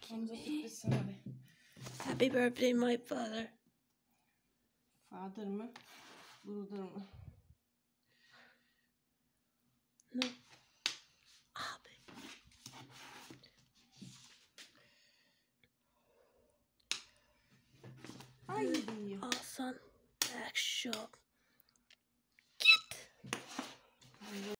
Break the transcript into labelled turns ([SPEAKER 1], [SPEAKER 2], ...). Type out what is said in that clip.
[SPEAKER 1] Hamza sürpriz hadi.
[SPEAKER 2] Happy birthday my father.
[SPEAKER 1] Father mı? Brother mı?
[SPEAKER 2] No. Abi.
[SPEAKER 1] Ay.
[SPEAKER 2] Hasan. Back shop.